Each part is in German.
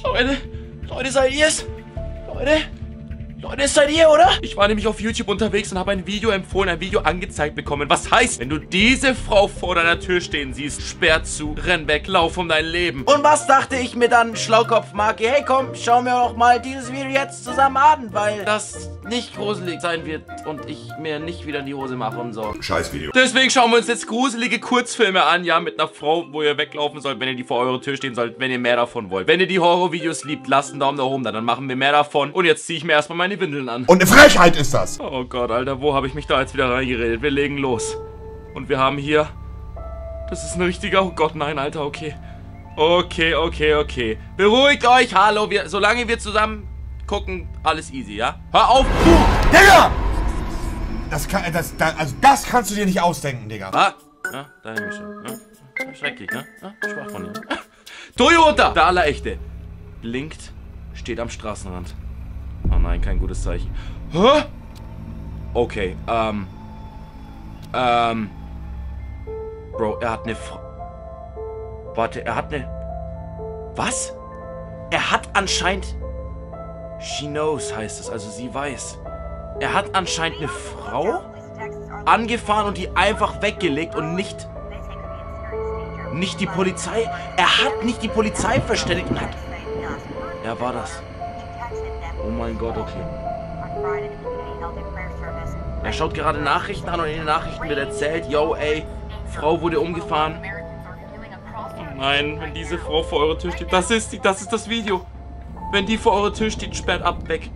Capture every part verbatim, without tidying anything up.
Leute, Leute, seid ihr's? Leute, Leute, seid ihr, oder? Ich war nämlich auf YouTube unterwegs und habe ein Video empfohlen, ein Video angezeigt bekommen. Was heißt, wenn du diese Frau vor deiner Tür stehen siehst, sperr zu, renn weg, lauf um dein Leben. Und was dachte ich mir dann, Schlaukopf-Marke? Hey, komm, schauen wir doch mal dieses Video jetzt zusammen an, weil das nicht gruselig sein wird und ich mir nicht wieder in die Hose mache und so. Scheiß Video. Deswegen schauen wir uns jetzt gruselige Kurzfilme an, ja, mit einer Frau, wo ihr weglaufen sollt, wenn ihr die vor eurer Tür stehen sollt, wenn ihr mehr davon wollt. Wenn ihr die Horrorvideos liebt, lasst einen Daumen nach oben da, dann machen wir mehr davon. Und jetzt ziehe ich mir erstmal meine Windeln an. Und eine Frechheit ist das! Oh Gott, Alter, wo habe ich mich da jetzt wieder reingeredet? Wir legen los. Und wir haben hier... Das ist ein richtiger... Oh Gott, nein, Alter, okay. Okay, okay, okay. Beruhigt euch, hallo, wir, solange wir zusammen gucken, alles easy, ja? Hör auf, Puh! Digga! Das kann, das, das, also das kannst du dir nicht ausdenken, Digga. Ah, ja, da nehme ich schon. Ja? Schrecklich, ne? Ja, schwach von dir. Toyota! Der Allerechte. Blinkt, steht am Straßenrand. Oh nein, kein gutes Zeichen. Hä? Okay, ähm. Ähm. Bro, er hat eine Frau. Warte, er hat eine... Was? Er hat anscheinend... She knows heißt es, also sie weiß. Er hat anscheinend eine Frau angefahren und die einfach weggelegt und nicht... Nicht die Polizei. Er hat nicht die Polizei verständigt und hat... Er war das. Oh mein Gott, okay. Er schaut gerade Nachrichten an und in den Nachrichten wird erzählt, yo, ey, Frau wurde umgefahren. Oh nein, wenn diese Frau vor eurer Tür steht, das ist die, das ist das Video. Wenn die vor eurer Tür steht, sperrt ab, weg.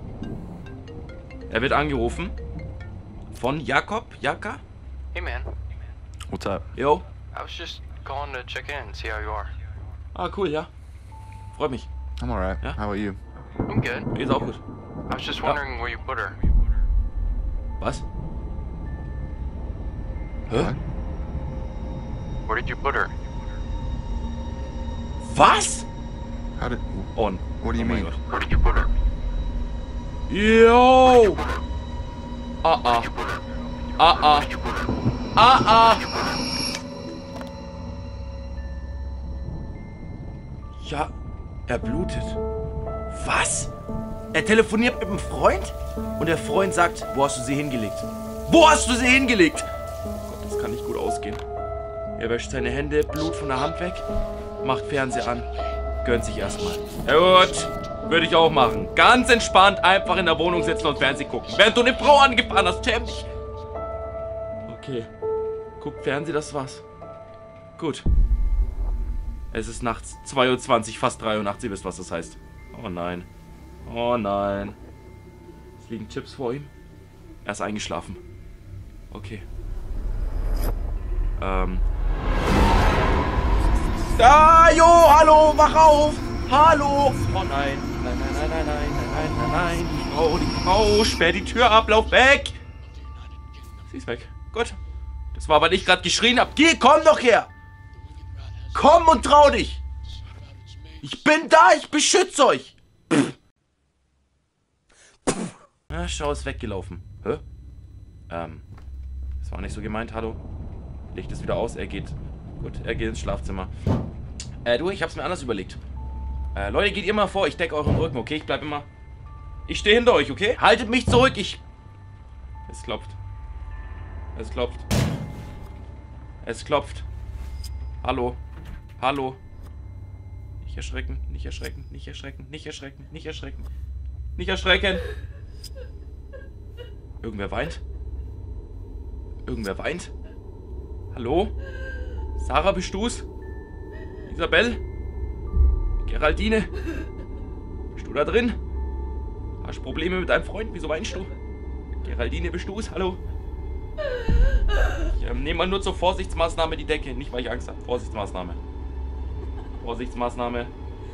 Er wird angerufen von Jakob, Jaka. Hey man. What's up? Yo. I was just calling to check in and see how you are. Ah, cool, ja. Freut mich. I'm alright. Yeah? How about you? I'm good. Mir ist auch gut. I was just wondering where you put her. Was? Hä? What? Where did you put her? Was? How did? On. What do you Oh mein mean? Gott. Where did you put her? Yo! Ah, ah. Ah, ah. Ah, ah. Ja, er blutet. Was? Er telefoniert mit einem Freund? Und der Freund sagt, wo hast du sie hingelegt? Wo hast du sie hingelegt? Oh Gott, das kann nicht gut ausgehen. Er wäscht seine Hände, Blut von der Hand weg, macht Fernseher an, gönnt sich erstmal. Ja gut, würde ich auch machen. Ganz entspannt einfach in der Wohnung sitzen und Fernsehen gucken. Während du eine Frau angefahren hast, schäm dich. Okay, guckt Fernsehen, das war's. Gut. Es ist nachts zwei Uhr zwanzig, fast drei Uhr nachts, ihr wisst, was das heißt. Oh nein. Oh nein. Es liegen Chips vor ihm. Er ist eingeschlafen. Okay. Ähm. Ah, jo, hallo, wach auf! Hallo! Oh nein. Nein, nein, nein, nein, nein, nein, nein, nein, nein. Die Frau, die Frau, sperr die Tür ab, lauf weg! Sie ist weg. Gut. Das war, weil ich gerade geschrien habe. Geh, komm doch her! Komm und trau dich! Ich bin da, ich beschütze euch! Pff. Pff. Na, schau, ist weggelaufen. Hä? Ähm, das war nicht so gemeint, hallo? Licht ist wieder aus, er geht. Gut, er geht ins Schlafzimmer. Äh, du, ich hab's mir anders überlegt. Äh, Leute, geht ihr mal vor, ich decke euren Rücken, okay? Ich bleib immer... Ich stehe hinter euch, okay? Haltet mich zurück, ich... Es klopft. Es klopft. Es klopft. Hallo. Hallo. Nicht erschrecken, nicht erschrecken, nicht erschrecken, nicht erschrecken, nicht erschrecken. Nicht erschrecken. Irgendwer weint? Irgendwer weint? Hallo? Sarah, bist du's? Isabel? Geraldine? Bist du da drin? Hast du Probleme mit deinem Freund? Wieso weinst du? Geraldine, bist du's? Hallo? Ich ähm, nehme mal nur zur Vorsichtsmaßnahme die Decke. Nicht, weil ich Angst habe. Vorsichtsmaßnahme. Vorsichtsmaßnahme.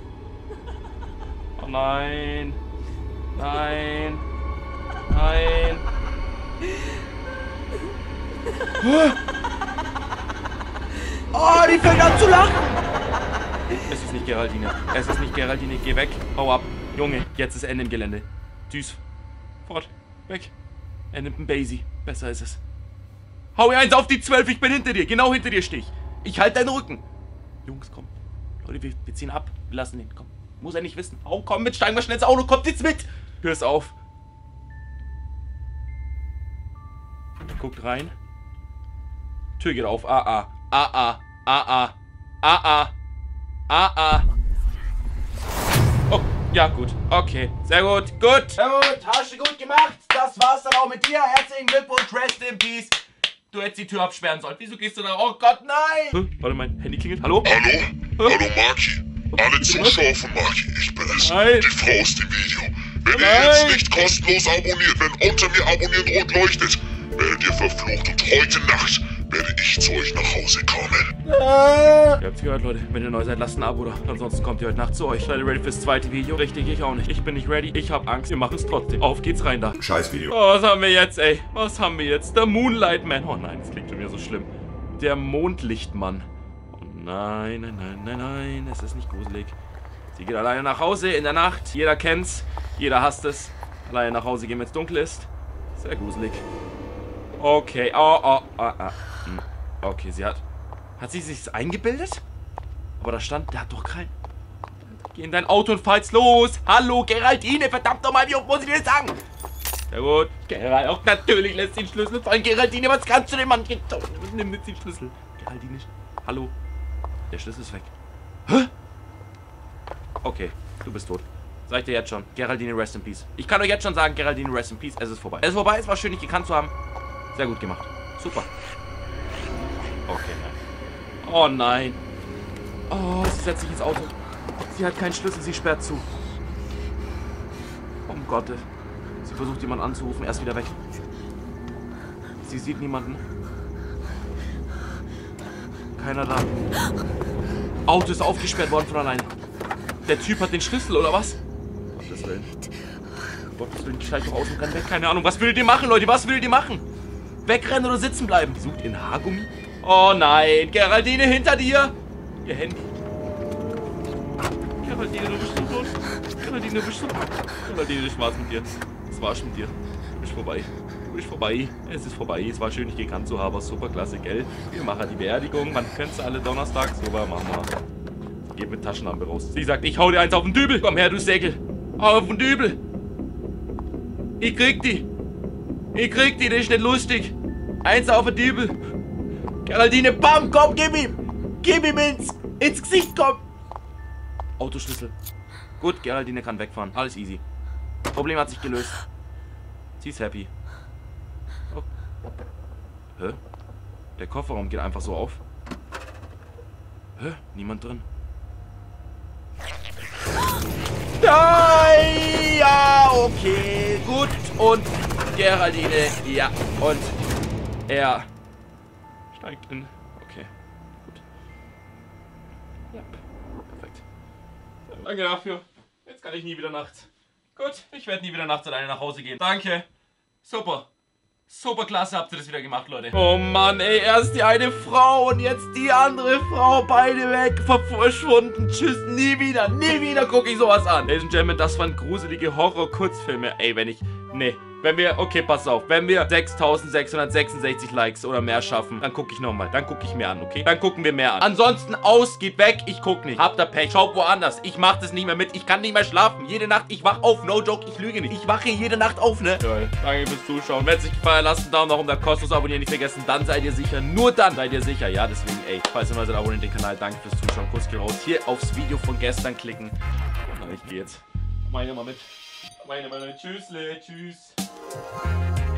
Oh nein. Nein. Nein. Oh, die fängt an zu lachen. Es ist nicht Geraldine. Es ist nicht Geraldine. Geh weg. Hau ab. Junge, jetzt ist Ende im Gelände. Tschüss. Fort. Weg. Er nimmt einen Basie. Besser ist es. Hau ihr eins auf die zwölf. Ich bin hinter dir. Genau hinter dir stehe ich. Ich halte deinen Rücken. Jungs, komm. Leute, wir, wir ziehen ab. Wir lassen ihn. Komm. Muss er nicht wissen. Oh, komm mit, steigen wir schnell ins Auto, kommt jetzt mit. Tür ist auf. Er guckt rein. Tür geht auf. Ah, ah. Ah, ah. Ah, ah. Ah, ah. Ah, ah. Oh, ja, gut. Okay. Sehr gut. Gut. Sehr gut, hast du gut gemacht. Das war's dann auch mit dir. Herzlichen Glückwunsch, rest in peace. Du hättest die Tür absperren sollen. Wieso gehst du da? Oh Gott, nein! Hä? Warte, mein Handy klingelt. Hallo? Hallo? Hallo Maki. Alle Zuschauer von Maki, ich bin es. Nein. Die Frau aus dem Video. Wenn Nein. ihr jetzt nicht kostenlos abonniert, wenn unter mir abonnieren rot leuchtet, werdet ihr verflucht und heute Nacht werde ich zu euch nach Hause kommen. Ihr habt's gehört, Leute. Wenn ihr neu seid, lasst ein Abo da. Ansonsten kommt ihr heute Nacht zu euch. Seid ihr ready fürs zweite Video? Richtig, ich auch nicht. Ich bin nicht ready. Ich hab Angst. Wir machen es trotzdem. Auf geht's rein da. Scheiß Video. Oh, was haben wir jetzt, ey? Was haben wir jetzt? Der Moonlight Man. Oh nein, das klingt schon wieder so schlimm. Der Mondlichtmann. Oh nein, nein, nein, nein, nein. Es ist nicht gruselig. Sie geht alleine nach Hause in der Nacht. Jeder kennt's. Jeder hasst es. Alleine nach Hause gehen, wenn es dunkel ist. Sehr gruselig. Okay. Oh, oh, oh, oh. Hm. Okay, sie hat... Hat sie sich's eingebildet? Aber da stand... Der hat doch kein... Geh in dein Auto und fahr jetzt los. Hallo, Geraldine. Verdammt nochmal, wie oft muss ich dir das sagen? Sehr gut. Gerald, auch natürlich lässt den Schlüssel fallen. Geraldine, was kannst du dem Mann? Nimm jetzt den Schlüssel. Geraldine, hallo. Der Schlüssel ist weg. Hä? Okay, du bist tot. Sag ich dir jetzt schon. Geraldine, rest in peace. Ich kann euch jetzt schon sagen, Geraldine, rest in peace. Es ist vorbei. Es ist vorbei, es war schön, dich gekannt zu haben. Sehr gut gemacht. Super. Okay, nein. Oh nein. Oh, sie setzt sich ins Auto. Sie hat keinen Schlüssel, sie sperrt zu. Um Gottes. Sie versucht jemanden anzurufen, er ist wieder weg. Sie sieht niemanden. Keiner da. Auto ist aufgesperrt worden von alleine. Der Typ hat den Schlüssel, oder was? Gottes Willen. Gottes Willen, steigt doch aus und rennt weg. Keine Ahnung. Was will die machen, Leute? Was will die machen? Wegrennen oder sitzen bleiben? Sucht in Haargummi? Oh nein. Geraldine, hinter dir. Ihr Handy. Geraldine, du bist so los. Geraldine, du bist so... Geraldine, ich war's mit dir. Es war's mit dir. Du bist vorbei. Du bist vorbei. Es ist vorbei. Es war schön, dich gekannt zu haben. Super klasse, gell? Wir machen die Beerdigung. Man kennt sie alle donnerstags. Super, machen wir. Geht mit Taschenlampe raus. Sie sagt, ich hau dir eins auf den Dübel. Komm her, du Säckel. Auf den Dübel. Ich krieg die. Ich krieg die, das ist nicht lustig. Eins auf den Dübel. Geraldine, bam, komm, gib ihm. Gib ihm ins, ins Gesicht, komm. Autoschlüssel. Gut, Geraldine kann wegfahren. Alles easy. Problem hat sich gelöst. Sie ist happy. Oh. Hä? Der Kofferraum geht einfach so auf. Hä? Niemand drin. Nein! Ja, okay. Gut. Und Geraldine. Ja. Und er steigt in. Okay. Gut. Ja. Perfekt. Danke dafür. Jetzt kann ich nie wieder nachts. Gut, ich werde nie wieder nachts alleine nach Hause gehen. Danke. Super. Super klasse habt ihr das wieder gemacht, Leute. Oh Mann, ey. Erst die eine Frau und jetzt die andere Frau. Beide weg. Verschwunden. Tschüss. Nie wieder. Nie wieder gucke ich sowas an. Ladies and Gentlemen, das waren gruselige Horror-Kurzfilme. Ey, wenn ich... Nee. Wenn wir... Okay, pass auf. Wenn wir sechstausendsechshundertsechsundsechzig Likes oder mehr schaffen, dann gucke ich nochmal. Dann gucke ich mehr an, okay? Dann gucken wir mehr an. Ansonsten aus, geht weg. Ich gucke nicht. Habt ihr Pech. Schaut woanders. Ich mach das nicht mehr mit. Ich kann nicht mehr schlafen. Jede Nacht. Ich wach auf. No joke. Ich lüge nicht. Ich wache jede Nacht auf, ne? Ja, danke fürs Zuschauen. Wenn es euch gefallen hat, lasst einen Daumen nach oben, da kostenlos abonnieren nicht vergessen. Dann seid ihr sicher. Nur dann seid ihr sicher. Ja, deswegen, ey. Falls ihr neu seid, abonniert den Kanal. Danke fürs Zuschauen. Kuss geht raus. Hier aufs Video von gestern klicken. Und dann ich gehe jetzt. Meine mal mit. Meine mal mit. Tschüssle. Tschüss.